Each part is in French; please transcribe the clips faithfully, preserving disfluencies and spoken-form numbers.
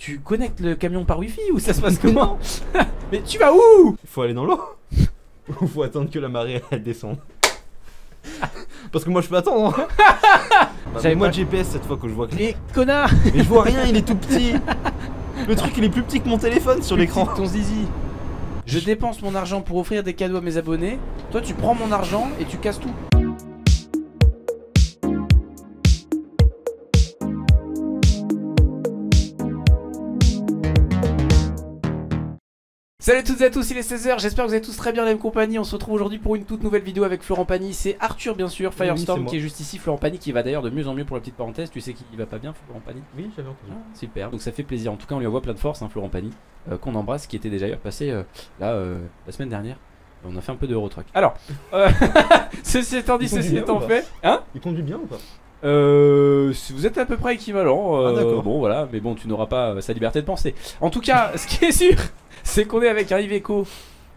tu connectes le camion par wifi ou ça se passe comment? Mais tu vas où? Faut aller dans l'eau. Ou faut attendre que la marée elle descende. Parce que moi je peux attendre. Bah, J'avais moi pas... le G P S cette fois que je vois que... Mais connard. Mais je vois rien, il est tout petit. Le truc il est plus petit que mon téléphone sur l'écran. Ton zizi. Je dépense mon argent pour offrir des cadeaux à mes abonnés. Toi tu prends mon argent et tu casses tout. Salut à toutes et à tous, il est seize heures, j'espère que vous êtes tous très bien, la même compagnie. On se retrouve aujourd'hui pour une toute nouvelle vidéo avec Florent Pagny. C'est Arthur bien sûr, Firestorm oui, qui est juste ici, Florent Pagny qui va d'ailleurs de mieux en mieux pour la petite parenthèse. Tu sais qu'il va pas bien, Florent Pagny? Oui, j'avais entendu. Ah, super, donc ça fait plaisir. En tout cas on lui envoie plein de force, hein, Florent Pagny, euh, qu'on embrasse, qui était déjà passé euh, là euh, la semaine dernière. On a fait un peu de Eurotruck. Alors, euh, ceci étant dit, ceci étant fait, hein? Il conduit bien ou pas? Euh, vous êtes à peu près équivalent. Euh, ah, d'accord. Bon voilà, mais bon tu n'auras pas euh, sa liberté de penser. En tout cas, ce qui est sûr, c'est qu'on est avec un Iveco.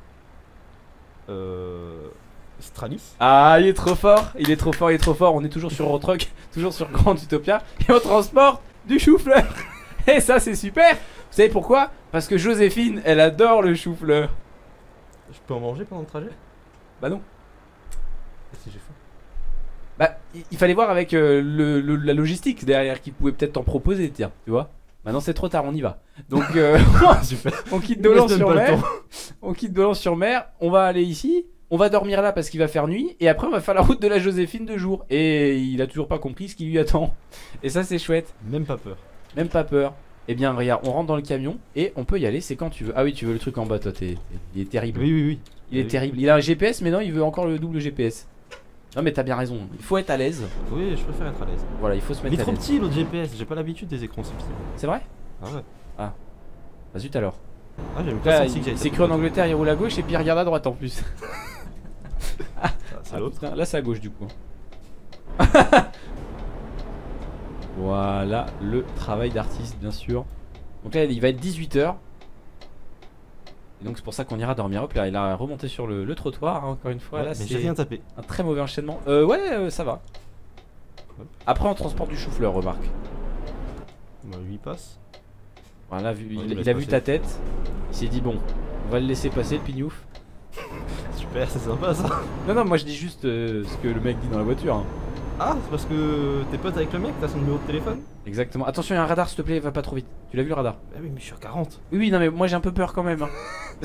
Euh... Stralis. Ah, il est trop fort, il est trop fort, il est trop fort. On est toujours sur Eurotruck, toujours sur Grand Utopia, et on transporte du chou-fleur. Et ça c'est super. Vous savez pourquoi? Parce que Joséphine, elle adore le chou-fleur. Je peux en manger pendant le trajet? Bah non. Et si j'ai faim? Bah il, il fallait voir avec euh, le, le, la logistique derrière qui pouvait peut-être t'en proposer, tiens, tu vois. Maintenant c'est trop tard, on y va. Donc euh, super. On quitte Dolens-sur-Mer. On quitte Dolens-sur-Mer. On va aller ici. On va dormir là parce qu'il va faire nuit. Et après on va faire la route de la Joséphine de jour. Et il a toujours pas compris ce qui lui attend. Et ça c'est chouette. Même pas peur. Même pas peur. Eh bien regarde, on rentre dans le camion et on peut y aller. C'est quand tu veux. Ah oui, tu veux le truc en bas, toi. T'es, il est terrible. Oui oui oui. Il est oui. terrible. Il a un G P S, mais non, il veut encore le double G P S. Non mais t'as bien raison. Il faut être à l'aise. Oui, je préfère être à l'aise. Voilà, il faut se mettre il est à trop l'aise. petit l'autre G P S. J'ai pas l'habitude des écrans si petits. C'est vrai? Ah ouais. Ah. Bah zut alors. Ah j'avais pas senti que j'avais. C'est cru en Angleterre, il roule à gauche et puis il regarde à droite en plus. Ah, c'est ah, l'autre. Là c'est à gauche du coup. Voilà le travail d'artiste bien sûr. Donc là il va être dix-huit heures. Et donc c'est pour ça qu'on ira dormir. Hop là il a remonté sur le, le trottoir hein, encore une fois. Ouais, là, mais j'ai rien tapé. Un très mauvais enchaînement. Euh ouais euh, ça va. Après on transporte du chou-fleur, remarque. Bah lui il passe. Voilà, vu, ouais, il, il, il a vu ta tête. Il s'est dit bon, on va le laisser passer le pignouf. Super, c'est sympa ça. Non non, moi je dis juste euh, ce que le mec dit dans la voiture hein. Ah, c'est parce que t'es pote avec le mec, t'as son numéro de téléphone? Exactement. Attention, il y a un radar s'il te plaît, va pas trop vite. Tu l'as vu le radar? Bah oui, mais je suis à quarante. Oui oui, non mais moi j'ai un peu peur quand même hein.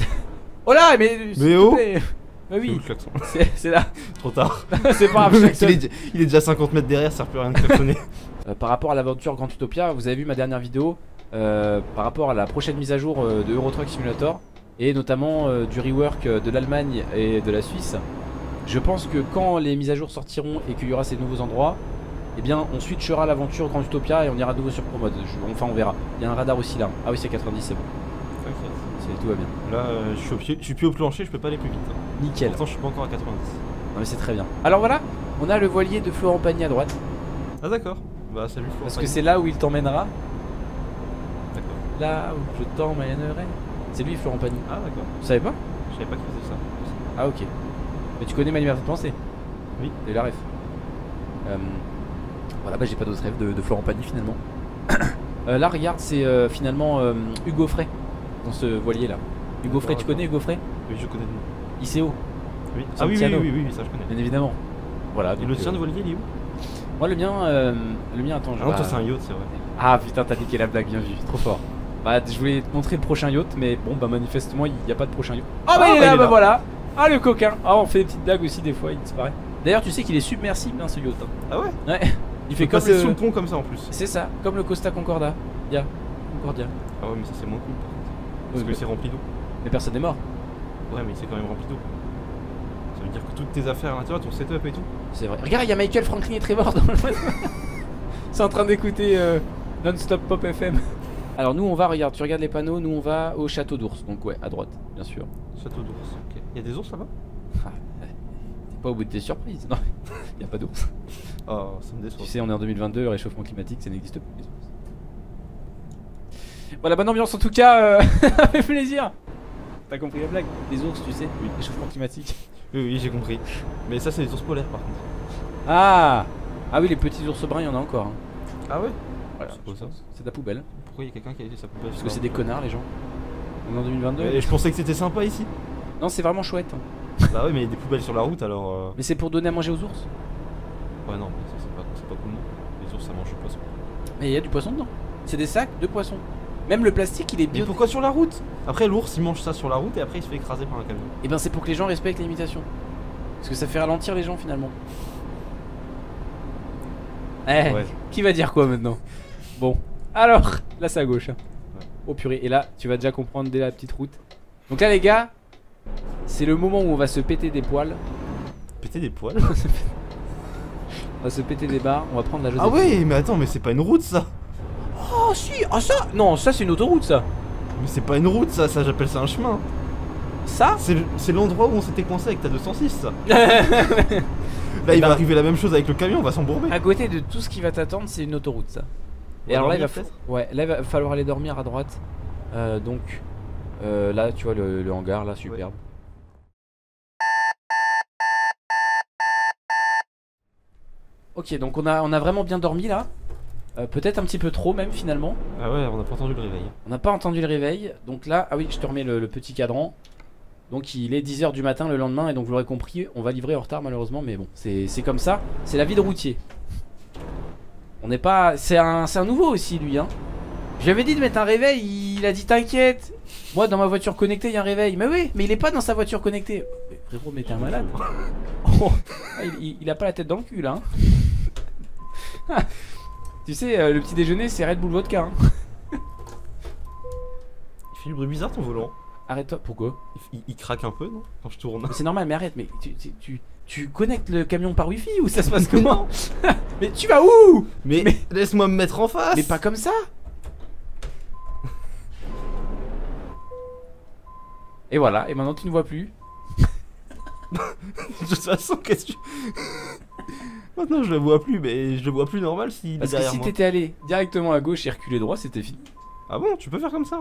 Oh là, mais Mais oh. Bah oui, c'est là. Trop tard. C'est pas grave, il, est, il est déjà cinquante mètres derrière, ça sert plus à rien de klaxonner. euh, Par rapport à l'aventure Grand Utopia, vous avez vu ma dernière vidéo euh, par rapport à la prochaine mise à jour euh, de Eurotruck Simulator et notamment euh, du rework euh, de l'Allemagne et de la Suisse. Je pense que quand les mises à jour sortiront et qu'il y aura ces nouveaux endroits, eh bien on switchera l'aventure Grand Utopia et on ira de nouveau sur Pro Mode. Je, enfin on verra. Il y a un radar aussi là. Ah oui c'est quatre-vingt-dix, c'est bon. Okay. Tout va bien. Là euh, je, suis au pied, je suis plus au plancher, je peux pas aller plus vite. Hein. Nickel. Pourtant je suis pas encore à quatre-vingt-dix. Non mais c'est très bien. Alors voilà, on a le voilier de Florent Pagny à droite. Ah d'accord. Bah salut Florent. Parce que c'est là où il t'emmènera. D'accord. Là où je t'emmènerai. C'est lui Florent Pagny. Ah d'accord. Tu savais pas? Je savais pas qu'il faisait ça. Ah ok. Mais tu connais ma liberté de penser? Oui. Et la ref. Euh, voilà, bah j'ai pas d'autres rêves de, de Florent Pagny finalement. euh, là regarde, c'est euh, finalement euh, Hugo Frey dans ce voilier là. Hugo Frey, tu connais Hugo Frey? Oui, je connais. I C O. Oui. Ah oui, oui, oui, oui, oui, ça je connais. Bien évidemment. Voilà. Et le tien de voilier, il est où? Moi le mien, euh, le mien attends. Je ah non, toi c'est un yacht, c'est vrai. Ah putain, t'as niqué la blague, bien vu, trop fort. Bah je voulais te montrer le prochain yacht, mais bon bah manifestement il n'y a pas de prochain yacht. Oh bah ah, il est là, bah voilà. Ah le coquin. Ah on fait des petites blagues aussi des fois, il disparaît. D'ailleurs tu sais qu'il est submersible hein, ce yacht. Hein. Ah ouais? Ouais. Il fait comme le... sous le pont comme ça en plus. C'est ça, comme le Costa Concordia. Yeah. Concordia. Ah ouais mais ça c'est moins cool par contre. Parce oui, que c'est rempli d'eau. Mais personne n'est mort. Ouais mais c'est quand même rempli d'eau. Ça veut dire que toutes tes affaires à l'intérieur, ton setup et tout. C'est vrai. Regarde, il y a Michael Franklin et Trevor dans le c'est en train d'écouter euh, Non-Stop Pop F M. Alors nous on va, regarde, tu regardes les panneaux, nous on va au château d'ours. Donc ouais, à droite, bien sûr. Château d'ours, ok. Il y a des ours là-bas? Ah, t'es pas au bout de tes surprises. Non, il y a pas d'ours. Oh, ça me déçoit. Tu sais, on est en deux mille vingt-deux, le réchauffement climatique, ça n'existe pas les ours. Voilà, bonne ambiance en tout cas, euh, ça fait plaisir. T'as compris la blague? Les ours, tu sais, oui. Réchauffement climatique. Oui, oui, j'ai compris. Mais ça, c'est les ours polaires par contre. Ah! Ah oui, les petits ours bruns, il y en a encore. Hein. Ah ouais? Voilà, c'est quoi ça? C'est de la poubelle. Pourquoi il y a quelqu'un qui a laissé sa poubelle? Parce que c'est des connards les gens. On est en deux mille vingt-deux. Et je pensais que c'était sympa ici. Non, c'est vraiment chouette. Bah ouais, mais il y a des poubelles sur la route alors. Euh... Mais c'est pour donner à manger aux ours. Ouais, non, mais ça c'est pas, c'est pas cool non. Les ours ça mange le poisson. Mais il y a du poisson dedans. C'est des sacs de poissons. Même le plastique il est Mais bio. pourquoi sur la route? Après l'ours il mange ça sur la route et après il se fait écraser par un camion. Et ben c'est pour que les gens respectent les limitations. Parce que ça fait ralentir les gens finalement. Eh, Ouais. qui va dire quoi maintenant? Bon, alors, là c'est à gauche. Hein. Ouais. Oh purée, et là tu vas déjà comprendre dès la petite route. Donc là les gars, c'est le moment où on va se péter des poils. Péter des poils? On va se péter des barres, on va prendre la Ah Joséphine. ouais, mais attends, mais c'est pas une route ça. Oh si, ah ça non, ça c'est une autoroute ça. Mais c'est pas une route ça, ça j'appelle ça un chemin. Ça C'est le- c'est l'endroit où on s'était coincé avec ta deux cent six ça. À Là il ben- va arriver la même chose avec le camion, on va s'embourber. côté de tout ce qui va t'attendre, c'est une autoroute ça. Et On va alors là il va, dormir, fa- ouais, là, il va falloir aller dormir à droite. Euh, donc euh, là tu vois le, le hangar là, superbe. Ok, donc on a, on a vraiment bien dormi là. Euh, Peut-être un petit peu trop même finalement. Ah ouais, on a pas entendu le réveil. On n'a pas entendu le réveil. Donc là, ah oui, je te remets le, le petit cadran. Donc il est dix heures du matin le lendemain. Et donc vous l'aurez compris, on va livrer en retard malheureusement. Mais bon, c'est c'est comme ça. C'est la vie de routier. On n'est pas... C'est un, c'est un nouveau aussi lui hein. J'avais dit de mettre un réveil, il a dit t'inquiète. Moi dans ma voiture connectée il y a un réveil. Mais oui, mais il est pas dans sa voiture connectée. Mais frérot, mais t'es un malade. Oh, ah, il, il- il a pas la tête dans le cul là hein. Tu sais, euh, le petit déjeuner c'est Red Bull Vodka hein. Il fait du bruit bizarre ton volant. Arrête-toi, pourquoi? Il, il- il craque un peu non? Quand je tourne. Mais c'est normal, mais arrête, mais tu, tu, tu, tu connectes le camion par wifi ou ça se passe comment? Mais tu vas où? Mais, Mais- laisse-moi me mettre en face. Mais pas comme ça. Et voilà, et maintenant tu ne vois plus. De toute façon, qu'est-ce que tu... Maintenant je le vois plus, mais je le vois plus normal s'il est Parce que derrière si moi. t'étais allé directement à gauche et reculé droit, c'était fini. Ah bon, tu peux faire comme ça?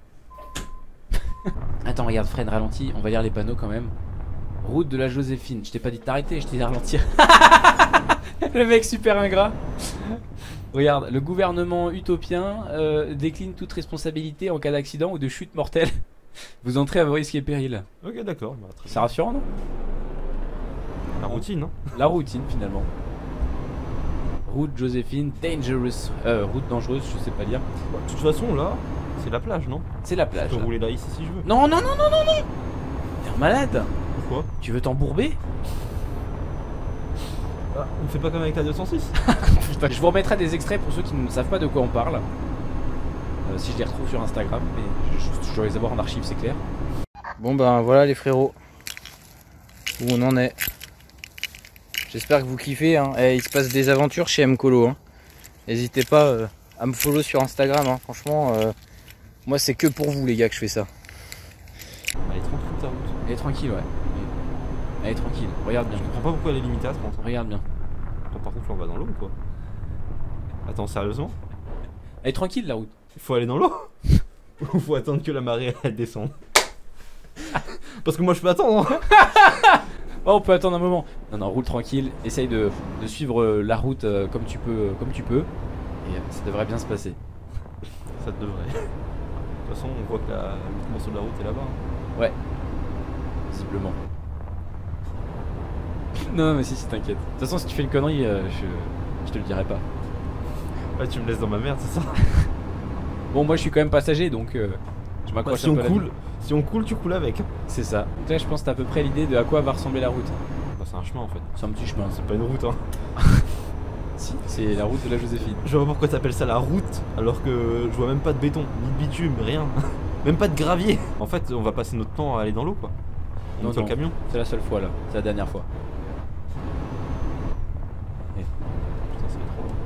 Attends, regarde Fred, ralentis, on va lire les panneaux quand même. Route de la Joséphine, je t'ai pas dit de t'arrêter, je t'ai dit de ralentir. Le mec super ingrat. Regarde, le gouvernement utopien euh, décline toute responsabilité en cas d'accident ou de chute mortelle. Vous entrez à vos risques et périls. Ok, d'accord. Bah, très C'est bien. rassurant, non? La routine, hein. La routine finalement. Route Joséphine, dangerous. Euh, route dangereuse, je sais pas lire. Bah, de toute façon, là, c'est la plage, non? C'est la Je plage. peux là. rouler là ici si je veux. Non, non, non, non, non, non. T'es un malade. Pourquoi? Tu veux t'embourber? Ah, on fait pas comme avec la deux cent six. Je vous remettrai des extraits pour ceux qui ne savent pas de quoi on parle. Euh, si je les retrouve sur Instagram, mais je, je, je dois les avoir en archive, c'est clair. Bon ben voilà les frérots, où on en est. J'espère que vous kiffez, hein. Eh, il se passe des aventures chez Mcolo. Hein. N'hésitez pas euh, à me follow sur Instagram, hein. Franchement, euh, moi c'est que pour vous les gars que je fais ça. Elle est tranquille ta route. Elle est tranquille, ouais. Elle est tranquille, regarde bien. Je comprends pas pourquoi elle est limitée à trente. Regarde bien. Attends, par contre, là on va dans l'eau ou quoi? Attends, sérieusement? Elle est tranquille la route. Il faut aller dans l'eau? Ou faut attendre que la marée elle descende? Parce que moi je peux attendre. Hein. Oh, on peut attendre un moment. Non, non, roule tranquille. Essaye de, de suivre euh, la route euh, comme tu peux, euh, comme tu peux. Et euh, ça devrait bien se passer. Ça devrait. De toute façon, on voit que la, le morceau de la route est là-bas. Hein. Ouais. Visiblement. Non, mais si, si, t'inquiète. De toute façon, si tu fais une connerie, euh, je, je te le dirai pas. Ouais, tu me laisses dans ma merde, c'est ça? Bon, moi je suis quand même passager donc euh, je Bah, m'accroche si un on peu à la coule, vie. si on coule, tu coules avec. C'est ça. Donc là, je pense que t'as à peu près l'idée de à quoi va ressembler la route. Bah, c'est un chemin en fait. C'est un petit chemin. C'est pas une route, hein. Si, c'est la route de la Joséphine. Je vois pas pourquoi t'appelles ça la route alors que je vois même pas de béton, ni de bitume, rien. Même pas de gravier. En fait, on va passer notre temps à aller dans l'eau quoi. On Non, monte sur le non. camion. C'est la seule fois là. C'est la dernière fois. Putain, c'est trop long.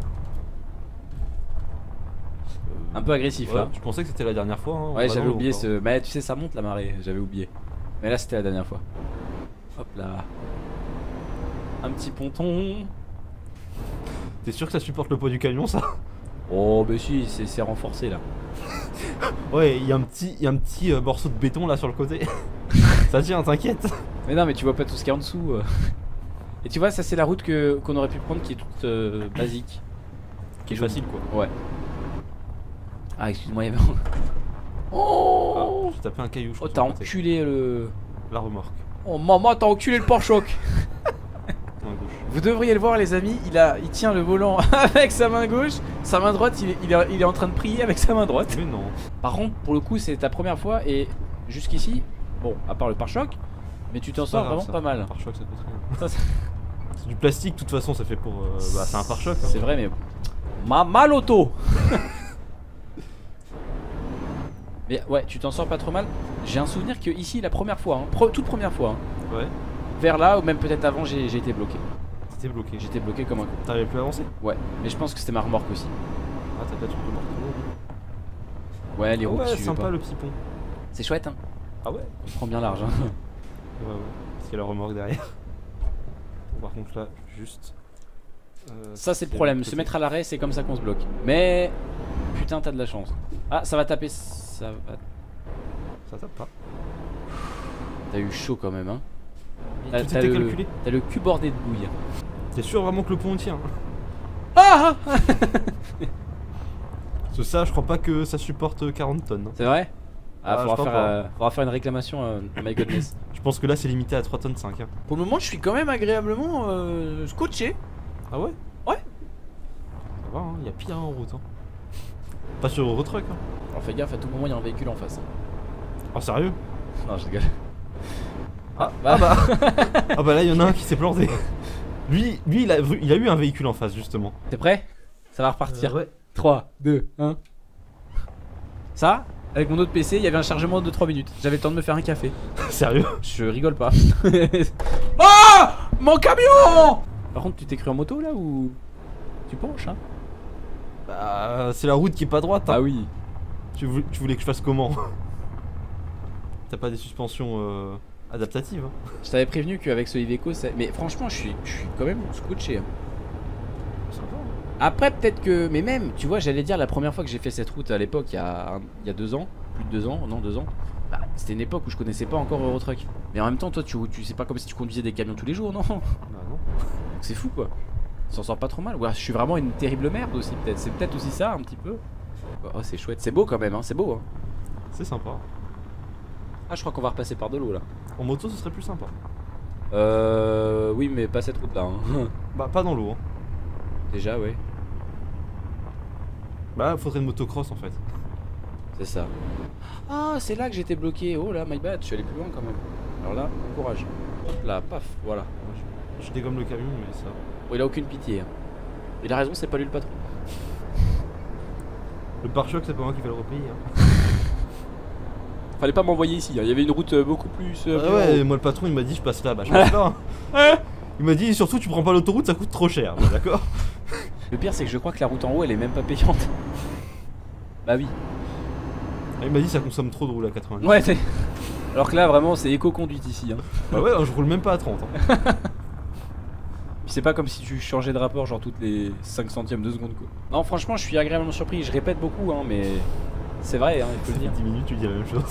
Euh, Un peu agressif ouais, là. Je pensais que c'était la dernière fois. Hein. On Ouais, va j'avais dans l'eau oublié encore. ce. Mais tu sais, ça monte la marée. J'avais oublié. Mais là, c'était la dernière fois. Hop là. Un petit ponton. T'es sûr que ça supporte le poids du camion ça? Oh, bah si, c'est c'est renforcé là. Ouais, il y a un petit, y a un petit euh, morceau de béton là sur le côté. Ça tient, t'inquiète. Mais non, mais tu vois pas tout ce qu'il y a en dessous. euh. Et tu vois, ça c'est la route que qu'on aurait pu prendre qui est toute euh, basique. Qui est facile quoi. Ouais. Ah, excuse-moi, il y avait. Oh, ah, j'ai tapé un caillou. Je oh t'as enculé le. La remorque. Oh maman, t'as enculé le pare-choc. Main gauche. Vous devriez le voir les amis, il, a, il tient le volant avec sa main gauche, sa main droite il est, il, est, il est en train de prier avec sa main droite. Mais non. Par contre pour le coup c'est ta première fois et jusqu'ici, bon à part le pare-choc, mais tu t'en sors vraiment ça. Pas mal. Pare-choc ça peut très bien. C'est du plastique de toute façon, ça fait pour... Euh, bah c'est un pare-choc. Hein. C'est vrai mais... Ma mal auto. Mais ouais tu t'en sors pas trop mal. J'ai un souvenir que ici la première fois, hein, pre toute première fois. Hein, ouais. Vers là ou même peut-être avant j'ai été bloqué. T'étais bloqué. J'étais bloqué comme un con. T'arrivais plus à avancer? Ouais, mais je pense que c'était ma remorque aussi. Ah t'as peut-être une remorque. Ouais les roues. Ouais sympa pas. Le petit pont. C'est chouette hein. Ah ouais. Il prend bien large hein. Ouais ouais. Parce qu'il y a la remorque derrière. Bon, par contre là juste. Euh, ça c'est le problème, se mettre à l'arrêt c'est comme ça qu'on se bloque. Mais putain t'as de la chance. Ah ça va taper. Ça va. Ça tape pas. T'as eu chaud quand même hein. T'as le, calculé. T'as le cul bordé de bouille. T'es sûr vraiment que le pont tient? Ah. Parce que ça je crois pas que ça supporte quarante tonnes. Hein. C'est vrai? Ah, ah faudra, faire, euh, faudra faire une réclamation à uh, My Goodness. Je pense que là c'est limité à trois tonnes cinq. Hein. Pour le moment je suis quand même agréablement euh, scotché. Ah ouais? Ouais. Ça va hein, y'a pire en route hein. Pas sur Eurotruck hein. Alors fais gaffe, à tout moment il y a un véhicule en face. Oh sérieux? Non je rigole. Ah bah, ah bah. Ah bah là il y en a un qui s'est planté. Lui, lui il, a, il a eu un véhicule en face justement. T'es prêt? Ça va repartir. Euh, ouais. trois, deux, un. Ça, avec mon autre P C, il y avait un chargement de trois minutes. J'avais le temps de me faire un café. Sérieux? Je rigole pas. Oh mon camion! Par contre tu t'es cru en moto là ou tu penches hein? Bah c'est la route qui est pas droite hein. Ah oui. Tu voulais, tu voulais que je fasse comment? T'as pas des suspensions euh, adaptatives hein. Je t'avais prévenu qu'avec ce Iveco ça... Mais franchement je suis, je suis quand même scotché hein. Sympa. Après peut-être que... Mais même tu vois j'allais dire la première fois que j'ai fait cette route à l'époque il y a, il y a deux ans. Plus de deux ans, non deux ans. Bah, c'était une époque où je connaissais pas encore Eurotruck. Mais en même temps toi tu, tu sais pas comme si tu conduisais des camions tous les jours non? Bah non. C'est fou quoi. Ça s'en sort pas trop mal. Ouais, je suis vraiment une terrible merde aussi peut-être. C'est peut-être aussi ça un petit peu. Oh c'est chouette. C'est beau quand même hein. C'est beau hein. C'est sympa. Ah je crois qu'on va repasser par de l'eau là. En moto ce serait plus sympa. Euh... Oui mais pas cette route là hein. Bah pas dans l'eau hein. Déjà ouais. Bah faudrait une motocross en fait. C'est ça. Ah c'est là que j'étais bloqué. Oh là my bad. Je suis allé plus loin quand même. Alors là courage. Hop là paf voilà. Je, je dégomme le camion mais ça... Oh, il a aucune pitié hein. Il a raison c'est pas lui le patron. Le pare-choc c'est pas moi qui vais le repayer hein. Fallait pas m'envoyer ici, hein. Il y avait une route beaucoup plus... Euh, ah ouais, et moi le patron il m'a dit je passe là, bah je passe là hein. Il m'a dit surtout tu prends pas l'autoroute, ça coûte trop cher, bah, d'accord. Le pire c'est que je crois que la route en haut elle est même pas payante. Bah oui. Il m'a dit ça consomme trop de rouler à quatre-vingts. Ouais c'est... Alors que là vraiment c'est éco-conduite ici hein. Bah ouais, je roule même pas à trente hein. C'est pas comme si tu changeais de rapport genre toutes les cinq centièmes de seconde quoi. Non franchement je suis agréablement surpris, je répète beaucoup hein mais... C'est vrai hein, il faut le dire. dix minutes tu dis la même chose.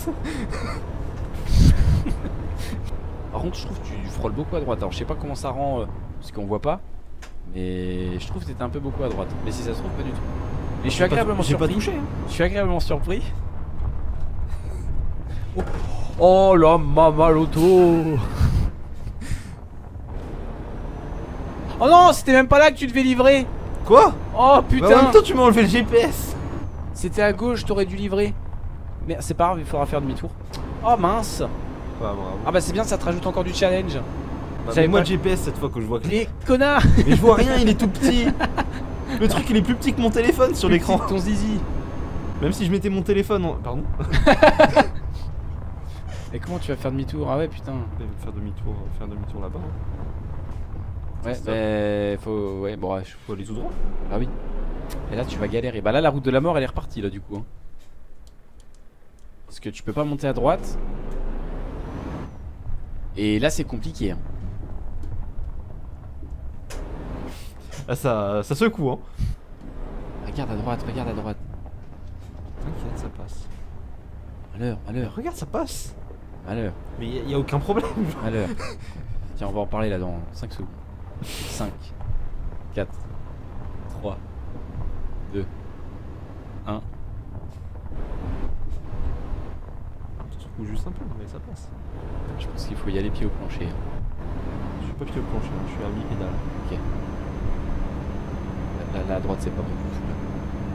Par contre je trouve que tu frôles beaucoup à droite. Alors je sais pas comment ça rend euh, parce qu'on voit pas. Mais je trouve que t'étais un peu beaucoup à droite. Mais si ça se trouve pas du tout. Mais je suis agréablement surpris. J'ai pas touché hein. Je suis agréablement surpris. Oh, oh la mama l'auto. Oh non c'était même pas là que tu devais livrer. Quoi? Oh putain bah en même temps tu m'as enlevé le G P S. C'était à gauche, t'aurais dû livrer. Mais c'est pas grave, il faudra faire demi-tour. Oh mince. Bah, bravo. Ah bah c'est bien, ça te rajoute encore du challenge. Bah, mais moi pas... le G P S cette fois que je vois que... Les connards. Mais je vois rien, il est tout petit. Le truc il est plus petit que mon téléphone sur l'écran. Ton zizi. Même si je mettais mon téléphone en... Pardon. Et comment tu vas faire demi-tour? Ah ouais putain. Faire demi-tour, faire demi-tour là-bas. Ouais mais faut... Ouais bon ouais, faut aller tout droit. Ah oui. Et là tu vas galérer. Bah là la route de la mort elle est repartie là du coup hein. Parce que tu peux pas monter à droite. Et là c'est compliqué hein. Ah ça, ça secoue hein. Regarde à droite, regarde à droite. T'inquiète ça passe. Malheur, malheur. Regarde ça passe. Malheur. Mais y a, y a aucun problème. Malheur. Tiens on va en parler là dans cinq secondes. cinq, quatre, trois, deux, un. Ou juste un peu, mais ça passe. Je pense qu'il faut y aller pied au plancher. Je suis pas pied au plancher, je suis à mi-pédale. Ok. Là, là, là à droite c'est pas bon du tout là.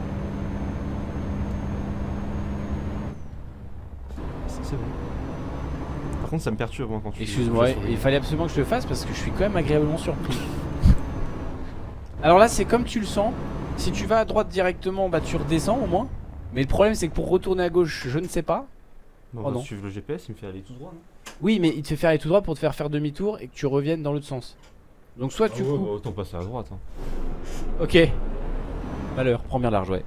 C'est c'est bon. Par contre ça me perturbe moi quand tu... Excuse-moi, il fallait absolument que je le fasse parce que je suis quand même agréablement surpris. Alors là c'est comme tu le sens. Si tu vas à droite directement, bah tu redescends au moins. Mais le problème c'est que pour retourner à gauche, je ne sais pas. Bon, oh bah, non. suivre le G P S, il me fait aller tout droit, non? Oui, mais il te fait faire aller tout droit pour te faire faire demi-tour et que tu reviennes dans l'autre sens. Donc soit tu ah ouais, coupes. bah, autant passer à droite. Hein. Ok. Malheur, prends bien large, ouais.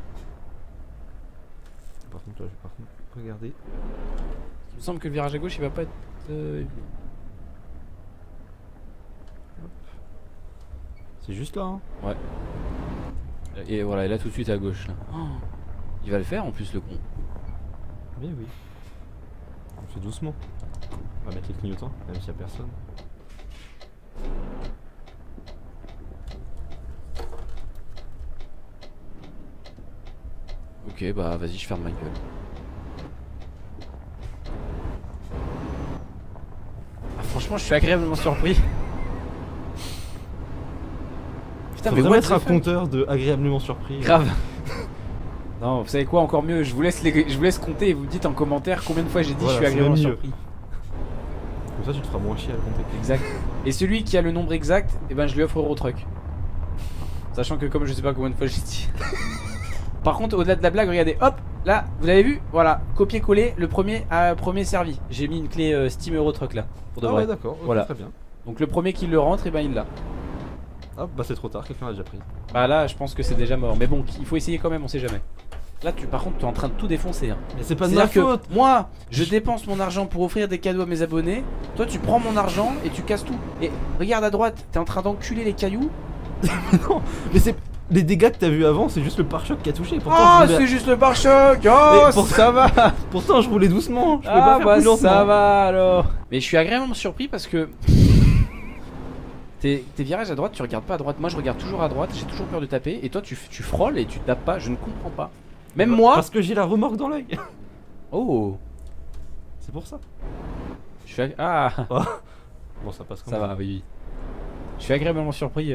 Par contre, là, je vais par contre regarder. Il me semble que le virage à gauche il va pas être. Euh... C'est juste là, hein. Ouais. Et voilà, et là tout de suite à gauche. Là. Oh, il va le faire en plus le con. Mais oui. On fait doucement. On va mettre les clignotants, même s'il n'y a personne. Ok, bah vas-y, je ferme ma gueule. Ah, franchement, je suis agréablement surpris. Putain, ça mais devrait what mettre un the fuck. compteur de agréablement surpris. Grave. Non, vous savez quoi, encore mieux, je vous laisse les... je vous laisse compter et vous me dites en commentaire combien de fois j'ai dit Voilà, je suis agréablement c'est mieux. surpris. Comme ça, tu te feras moins chier à le compter. Exact. Et celui qui a le nombre exact, eh ben je lui offre Eurotruck. Sachant que comme je sais pas combien de fois j'ai dit. Par contre, au-delà de la blague, regardez, hop, là, vous l'avez vu, voilà, copier-coller, le premier a premier servi. J'ai mis une clé euh, Steam Eurotruck là, pour de Ah vrai. ouais, d'accord, okay, voilà. Très bien. Donc le premier qui le rentre, et ben il l'a. Ah bah c'est trop tard, quelqu'un l'a déjà pris. Bah là, je pense que c'est déjà mort. Mais bon, il faut essayer quand même, on sait jamais. Là, tu, par contre, tu es en train de tout défoncer. Hein. Mais c'est pas de ma C'est-à-dire faute. que moi, je dépense mon argent pour offrir des cadeaux à mes abonnés. Toi, tu prends mon argent et tu casses tout. Et regarde à droite, t'es en train d'enculer les cailloux. Non, mais c'est... Les dégâts que t'as vu avant, c'est juste le pare-choc qui a touché. Pourtant, Ah, je roulais... c'est juste le pare-choc. Oh, pour... ça va. Pourtant, je roulais doucement. Je pouvais Ah, pas faire bah plus lentement. ça va alors. Mais je suis agréablement surpris parce que tes, tes virages à droite, tu regardes pas à droite. Moi, je regarde toujours à droite. J'ai toujours peur de taper. Et toi, tu, tu frôles et tu tapes pas. Je ne comprends pas. Même bah, moi. Parce que j'ai la remorque dans l'œil. Oh. C'est pour ça. Je suis ag... Ah. Bon, ça passe quand Ça même. va, oui, oui. Je suis agréablement surpris. Euh...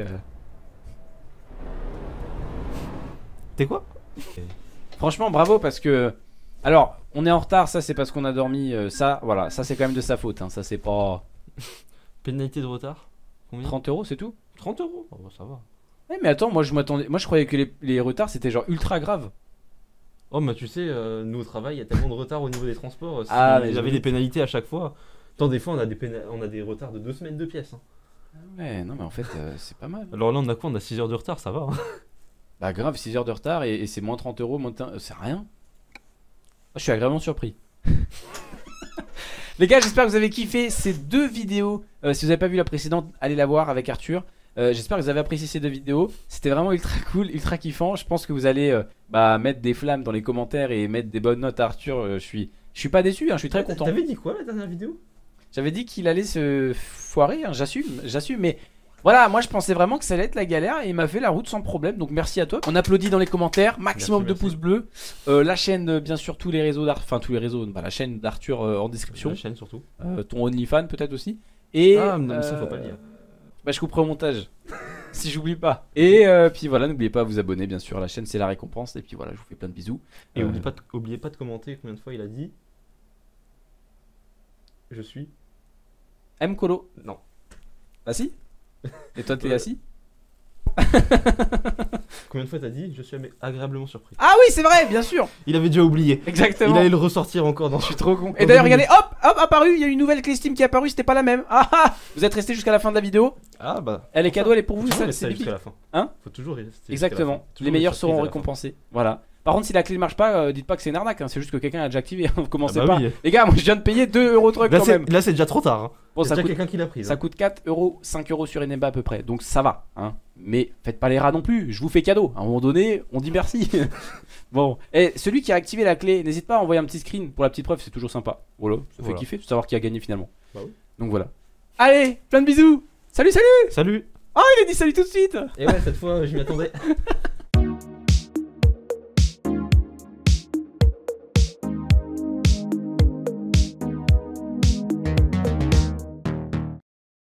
T'es quoi? Franchement, bravo parce que. Alors, on est en retard, ça c'est parce qu'on a dormi. Euh, ça, voilà, ça c'est quand même de sa faute. Hein. Ça c'est pas. Pénalité de retard? Combien? trente euros, c'est tout? trente euros? Oh, bah, ça va. Ouais, mais attends, moi je m'attendais. Moi je croyais que les, les retards c'était genre ultra grave. Oh, mais tu sais, euh, nous au travail, il y a tellement de retard au niveau des transports. Si Ah, mais j'avais j'avoue. des pénalités à chaque fois. Tant des fois, on a des, péna... on a des retards de deux semaines de pièces. Hein. Ouais, non, mais en fait, euh, c'est pas mal. Alors là, on a quoi? On a six heures de retard, ça va. Hein. Bah, grave, six heures de retard et, et c'est moins trente euros, moins de... euh, c'est rien. Je suis agréablement surpris. Les gars, j'espère que vous avez kiffé ces deux vidéos. Euh, si vous n'avez pas vu la précédente, allez la voir avec Arthur. Euh, j'espère que vous avez apprécié ces deux vidéos. C'était vraiment ultra cool, ultra kiffant. Je pense que vous allez euh, bah, mettre des flammes dans les commentaires et mettre des bonnes notes à Arthur. Euh, je suis, je suis pas déçu, hein, je suis très content. T'avais dit quoi la dernière vidéo? J'avais dit qu'il allait se foirer, hein, j'assume, j'assume, mais voilà, moi je pensais vraiment que ça allait être la galère et il m'a fait la route sans problème, donc merci à toi. On applaudit dans les commentaires, maximum Merci, de merci. pouces bleus. Euh, la chaîne, euh, bien sûr, tous les réseaux d'Arthur, enfin tous les réseaux, bah, la chaîne d'Arthur euh, en description. La chaîne surtout. Euh, ton OnlyFans peut-être aussi. Et, Ah, non, mais ça, euh, faut pas le dire. Bah je couperai au montage, si j'oublie pas. Et euh, puis voilà, n'oubliez pas à vous abonner, bien sûr, la chaîne c'est la récompense. Et puis voilà, je vous fais plein de bisous. Et Euh, oubliez, pas de, oubliez pas de commenter combien de fois il a dit. Je suis. M Colo. Non. Assis. Et toi t'es Ouais. assis? Combien de fois t'as dit je suis agréablement surpris? Ah oui, c'est vrai, bien sûr. Il avait déjà oublié. Exactement. Il allait le ressortir encore dans. Je suis trop con. Et Dans d'ailleurs, deux regardez, hop, hop, apparu. Il y a une nouvelle clé Steam qui est apparue. C'était pas la même. Ah ah. Vous êtes resté jusqu'à la fin de la vidéo. Ah bah. Elle est cadeau, elle est pour vous. Toujours Ça, rester c'est jusqu'à big. la fin. Hein? Faut toujours rester. jusqu'à la Exactement. fin. Toujours Les meilleurs une surprise seront à la fin. récompensés. Voilà. Par contre, si la clé ne marche pas, euh, dites pas que c'est une arnaque. Hein. C'est juste que quelqu'un a déjà activé. Vous commencez Ah bah pas. oui. Les gars, moi je viens de payer deux euros truc Là quand c'est même. là, c'est déjà trop tard. Hein. Bon, Il y a ça déjà coûte, quelqu'un qui l'a pris. ça là. coûte quatre euros, cinq euros sur Eneba à peu près. Donc ça va. Hein. Mais faites pas les rats non plus. Je vous fais cadeau. À un moment donné, on dit merci. Bon. Et celui qui a activé la clé, n'hésite pas à envoyer un petit screen pour la petite preuve. C'est toujours sympa. Voilà. Ça Voilà. fait kiffer de savoir qui a gagné finalement. Bah oui. Donc voilà. Allez, plein de bisous. Salut, salut. Salut. Oh, il a dit salut tout de suite. Et ouais, cette fois, je m'y attendais.